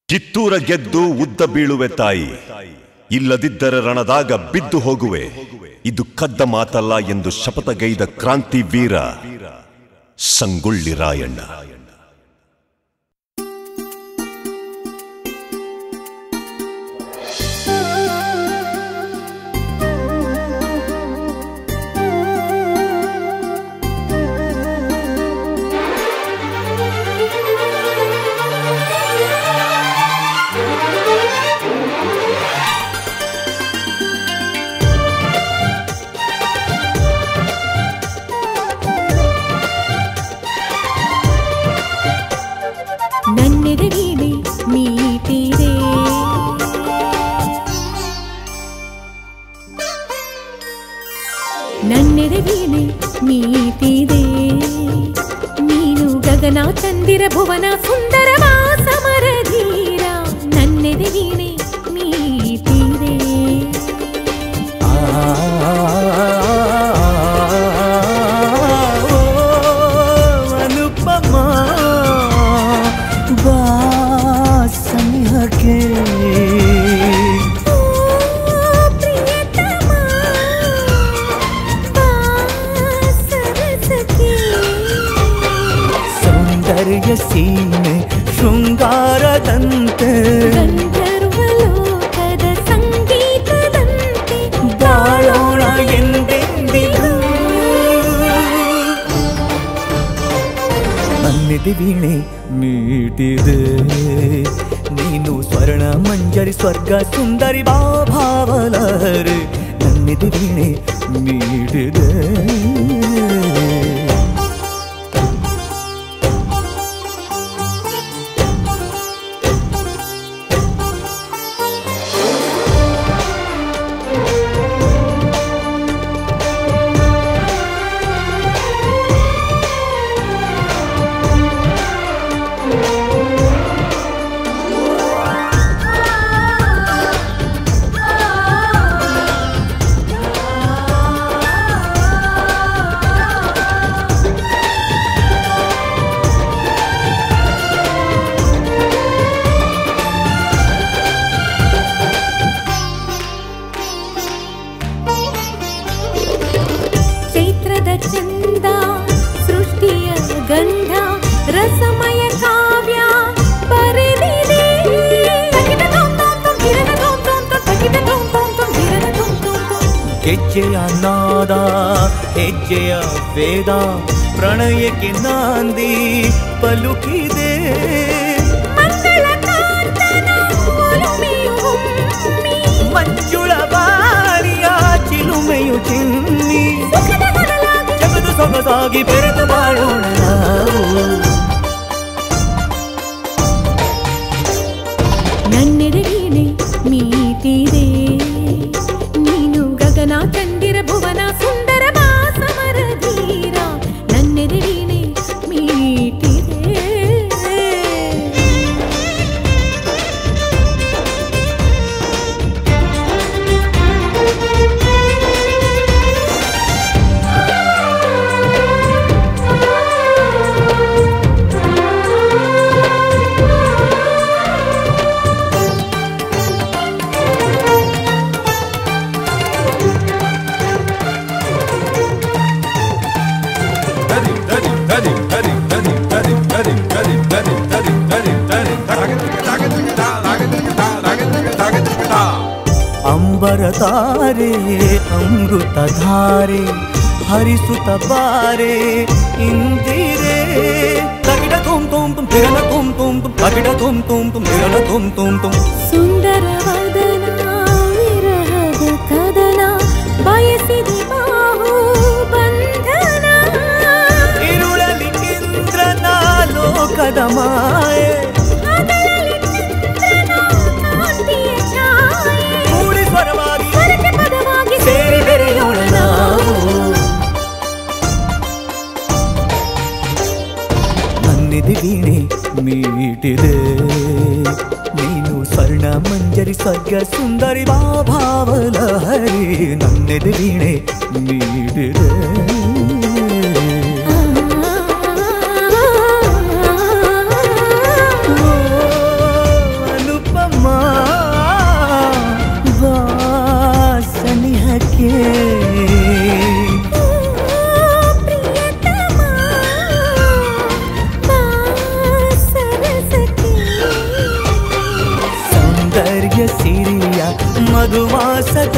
ಕಿತ್ತೂರ ಗೆದ್ದು ಉದ್ದ ಬೀಳುವೆ ತಾಯಿ, ಇಲ್ಲದಿದ್ದರೆ ರಣದಾಗ ಬಿದ್ದು ಹೋಗುವೆ. ಇದು ಕದ್ದ ಮಾತಲ್ಲ ಎಂದು ಶಪಥಗೈದ ಕ್ರಾಂತಿ ವೀರ ಸಂಗೊಳ್ಳಿ ರಾಯಣ್ಣ. ನನ್ನೆದೆ ವೀಣೆ ಮೀಟಿದೆ, ನೀನು ಗಗನ ಚಂದಿರ ಭುವನ ಸುಂದರವ ಸಮರಧೀರ. ನನ್ನೆದೆ ವೀಣೆ ಮೀಟಿದೆ. ಅನುಪಮ ಬಾ ಸನಿಹಕ್ಕೆ, ಸೀಮೆ ಶೃಂಗಾರದಂತೆ, ಗಂಧರ್ವಲೋಕದ ಸಂಗೀತದಂತೆ ಬಾಳೋಣ ಎಂದೆಂದಿಗೂ. ನನ್ನೆದೆ ವೀಣೆ ಮೀಟಿದೆ, ನೀನು ಸ್ವರ್ಣ ಮಂಜರಿ ಸ್ವರ್ಗ ಸುಂದರಿ ಭಾವಲಹರಿ. ನನ್ನೆದೆ ವೀಣೆ ಮೀಟಿದೆ. ಚಂದ ಸೃಷ್ಟಿಯ ಗಂಧ ರಸಮಯ ಕಾವ್ಯ ಬರೆದಿದೆ. ಹೆಜ್ಜೆಯ ನಾದ ಹೆಜ್ಜೆಯ ವೇದ ಪ್ರಣಯಕ್ಕೆ ನಾಂದಿ ಪಲುಕಿದೆ. ಮಂಜುಳ ಬಾರಿಯ ಚಿಲುಮೆಯು ಚಿನ್ನಿ, ಜಗದು ಸೊಗಸಾಗಿ ಬೆರೆತು ಬಾಳೋಣ ನಾವು. ನನ್ನೆದೆ ವೀಣೆ ಮೀಟಿದೆ, ನೀನು ಗಗನ ಚಂದಿರ ಭುವನ ಸುಂದರ ಸಮರಧೀರ. ನನ್ನೆದೆ ವೀಣೆ ಮೀಟಿದೆ. ಅಂಬರ ತಾರೆ ಅಮೃತ ಧಾರೆ ಹರಿಸುತ್ತ ಬಾರೆ ಇಂದಿರೆ. ತಗಿಡ ತುಂ ತುಂ ತುಂ ತಿರನ ತುಂ ತುಂ ತುಂ ತಗಿಡ ತುಂ ತುಂ ತುಂ ತಿರನ ತುಂ ತುಂ ತುಂ. ಸುಂದರ ವದನ ವಿರಹದ ಕದನ ಬಯಸಿದೆ ಬಾಹು ಬಂಧನ. ಇರುಳಲಿ ಇಂದ್ರನ ಲೋಕದ ಮಾಯೆ, ಪದವಾಗಿ ಸೇರಿ ಬೆರೆಯೋಣ ನಾವು. ನನ್ನೆದೆ ವೀಣೆ ಮೀಟಿದೆ, ನೀನು ಸ್ವರ್ಣ ಮಂಜರಿ ಸ್ವರ್ಗ ಸುಂದರಿ ಭಾವಲಹರಿ. ನನ್ನೆದೆ ವೀಣೆ ಮೀಟಿದೆ. ಹೊಸ